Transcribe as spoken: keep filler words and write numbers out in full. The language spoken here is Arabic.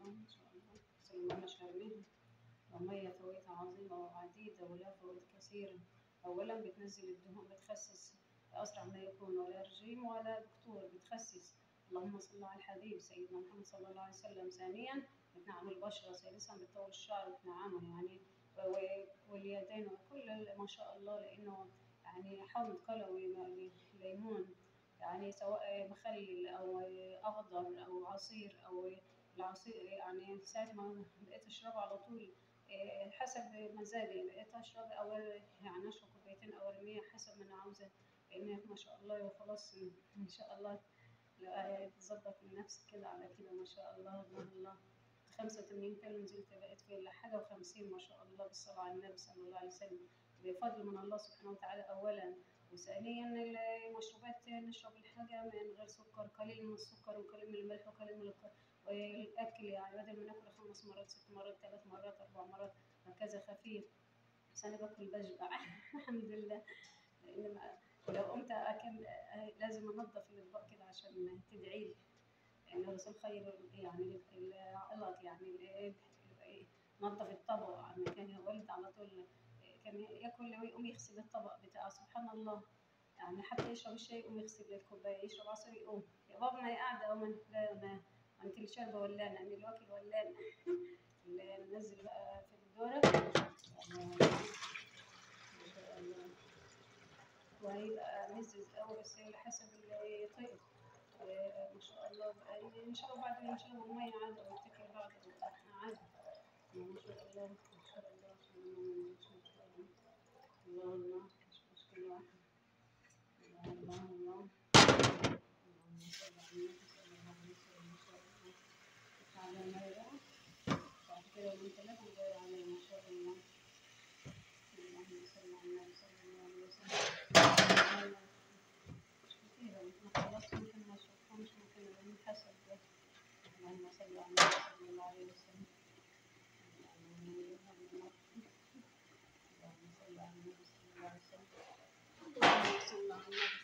الله ما شاء الله. سليمان شرمين ومية فوائدها عظيمة وعديدة ولها فوائد كثيرة. أولا بتنزل الدهون، بتخسس أسرع ما يكون، ولا رجيم ولا دكتور، بتخسس. اللهم صل على الحبيب سيدنا محمد صلى الله عليه وسلم. ثانيا بتنعم البشرة. ثالثا بتطول الشعر وتنعمه يعني، واليدين وكل ما شاء الله، لأنه يعني حامض قلوي ليمون، يعني سواء مخلل أو أخضر أو عصير أو العصير، يعني ساعة ما بقيت أشربه على طول حسب مزاجي، بقيت أشرب أول يعني أشرب كوبايتين أو أرمية حسب ما أنا عاوزة، لأن ما شاء الله وخلاص إن شاء الله تظبط من نفسك كده على كده ما شاء الله. الله الله. خمسة وثمانين كيلو نزلت، بقيت في حاجة وخمسين ما شاء الله، بالصلاة على النبي صلى الله عليه وسلم، بفضل من الله سبحانه وتعالى أولا. وثانيا المشروبات، نشرب الحاجة من غير سكر، قليل من السكر وقليل من الملح وقليل من الك... والأكل يعني بدل ما ناكل خمس مرات ست مرات ثلاث مرات أربع مرات هكذا خفيف، بس أنا باكل بشبع الحمد لله. لأن ولو قمت أكل لازم أنظف الأطباق كده عشان تدعيلي، لأن الرسول خير يعني العائلات يعني نظف الطبق. يعني كان والد على طول كان ياكل ويقوم يغسل الطبق بتاعه، سبحان الله. يعني حتى يشرب الشاي يقوم يغسل الكوبايه، يشرب عصير يقوم يا بابا ما هي قاعده او ما ما انت اللي شاربه ولانه، انا اللي واكل ولانه اللي ننزل بقى في الدوره ما شاء الله. وهيبقى مزز قوي بس هي حسب اللي يطيق ما شاء الله. بقى نشرب بعد ما نشرب الميه عادي او نتكل بعد عادي ما شاء الله ما شاء الله عشان ما ننزلش ان شاء الله. الله الله مش مشكله واحده. الله الله الله. اللهم صل على النبي صلى الله عليه وسلم ما شاء الله. على المية بعد كده من ثلاثة نغير عليه ما شاء الله. اللهم صل على النبي صلى الله عليه وسلم. مش كتيرة ممكن خلاص ممكن ما نشربهمش، ممكن نحسب. اللهم صل على النبي صلى الله عليه وسلم. اللهم صل على النبي صلى الله عليه وسلم. اللهم صل على النبي